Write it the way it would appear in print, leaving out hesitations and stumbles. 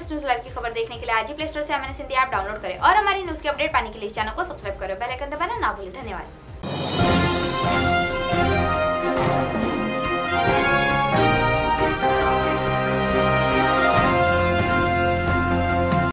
Latest news live की खबर देखने के लिए आज ही प्ले स्टोर से एमएनएस हिंदी ऐप डाउनलोड करें और हमारी न्यूज की अपडेट पाने के लिए इस चैनल को सब्सक्राइब करें। बेल आइकन दबाना ना भूलें। धन्यवाद।